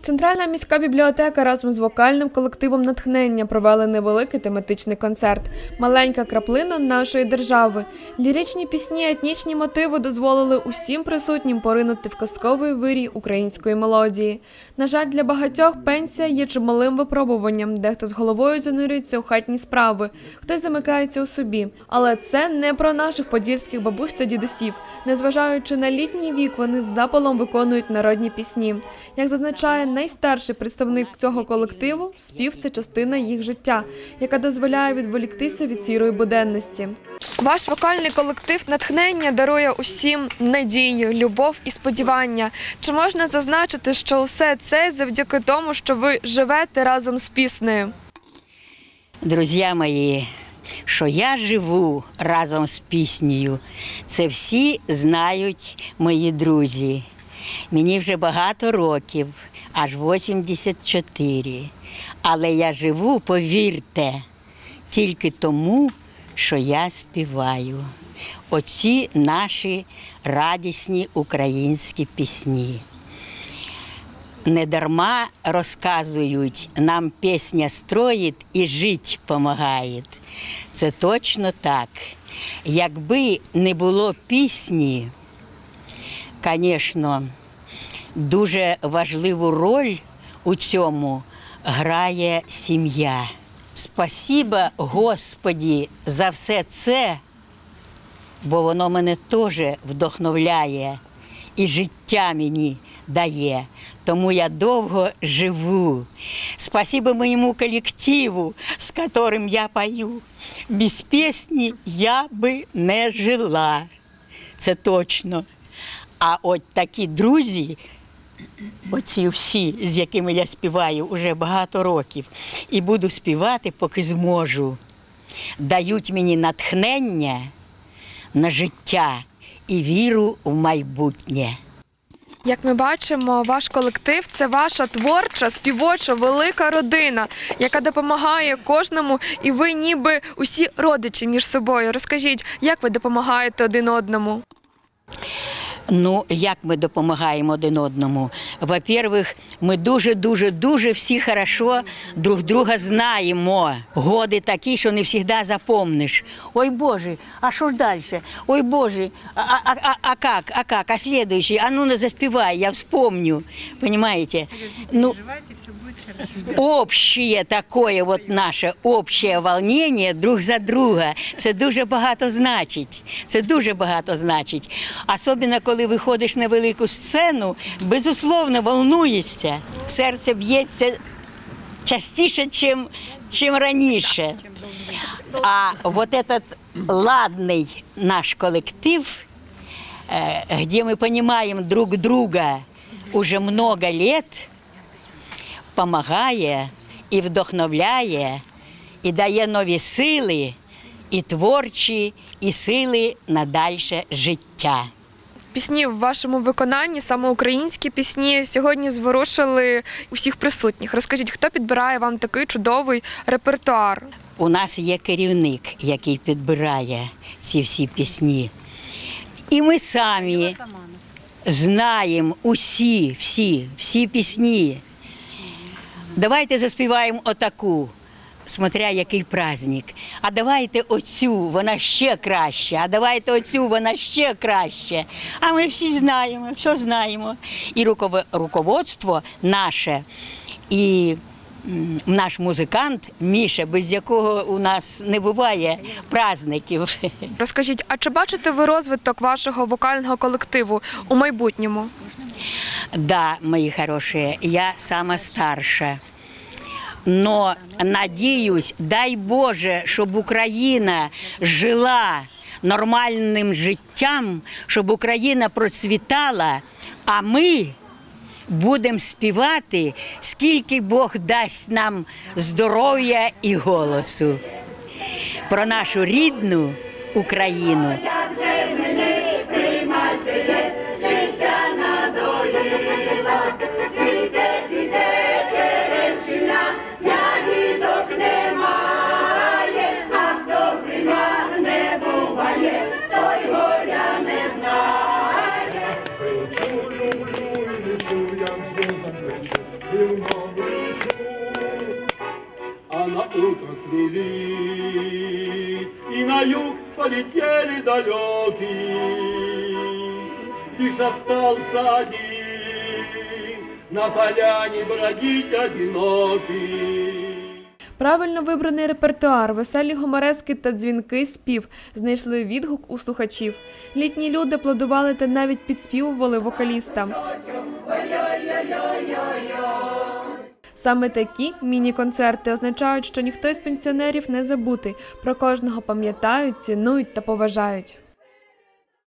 Центральна міська бібліотека разом з вокальним колективом «Натхнення» провели невеликий тематичний концерт «Маленька краплина нашої держави». Ліричні пісні, етнічні мотиви дозволили усім присутнім поринути в казковий вирій української мелодії. На жаль, для багатьох пенсія є чималим випробуванням, дехто з головою занурюється у хатні справи, хтось замикається у собі. Але це не про наших подільських бабусь та дідусів. Незважаючи на літній вік, вони з запалом виконують народні пісні. Як зазначає найстарший представник цього колективу, спів – це частина їх життя, яка дозволяє відволіктися від сірої буденності. Ваш вокальний колектив «Натхнення» дарує усім надію, любов і сподівання. Чи можна зазначити, що усе це завдяки тому, що ви живете разом з піснею? Друзі мої, що я живу разом з піснею, це всі знають мої друзі. Мені вже багато років, аж 84. Але я живу, повірте, тільки тому, що я співаю. Оці наші радісні українські пісні. Недарма розказують, нам пісня строїть і жить помагає. Це точно так. Якби не було пісні, звісно, дуже важливу роль у цьому грає сім'я. Спасіба, Господі, за все це, бо воно мене теж вдохновляє і життя мені дає. Тому я довго живу. Спасибо моєму колективу, з яким я пою. Без пісні я би не жила. Це точно. А от такі друзі, оці всі, з якими я співаю вже багато років, і буду співати, поки зможу, дають мені натхнення на життя і віру в майбутнє. Як ми бачимо, ваш колектив – це ваша творча, співоча, велика родина, яка допомагає кожному, і ви ніби усі родичі між собою. Розкажіть, як ви допомагаєте один одному? Ну, як ми допомагаємо один одному? Во-первых, ми дуже всі хорошо друг друга знаємо. Годи такі, що не завжди запомниш. Ой, Боже, а що ж далі? Ой, Боже, а слідуючий? А ну не заспівай, я вспомню. Понимаете? Ну, общее такое вот наше, общее волнение друг за друга. Це дуже багато значить. Це дуже багато значить. Особливо, коли виходиш на велику сцену, безусловно, волнуєшся. Серце б'ється частіше, чим раніше. А вот этот ладный наш коллектив, где мы понимаем друг друга уже много лет, помагає і вдохновляє, і дає нові сили, і творчі, і сили на дальше життя. Пісні в вашому виконанні, саме українські пісні, сьогодні зворушили усіх присутніх. Розкажіть, хто підбирає вам такий чудовий репертуар? У нас є керівник, який підбирає ці всі пісні. І ми самі знаємо всі пісні. Давайте заспіваємо отаку, смотря який праздник. А давайте оцю, вона ще краще. А давайте оцю, вона ще краще. А ми всі знаємо, все знаємо. І руководство наше, і наш музикант Міша, без якого у нас не буває праздників. Розкажіть, а чи бачите ви розвиток вашого вокального колективу у майбутньому? Да, мої хороші, я сама старша. Но надіюсь, дай Боже, щоб Україна жила нормальним життям, щоб Україна процвітала, а ми будемо співати, скільки Бог дасть нам здоров'я і голосу. Про нашу рідну Україну. Люблю, расцвелись, и на юг полетели далекие. Лишь остался один, на поляне бродить одинокий. Правильно вибраний репертуар, веселі гуморески та дзвінкий спів знайшли відгук у слухачів. Літні люди аплодували та навіть підспівували вокалістам. Саме такі міні-концерти означають, що ніхто із пенсіонерів не забутий, про кожного пам'ятають, цінують та поважають.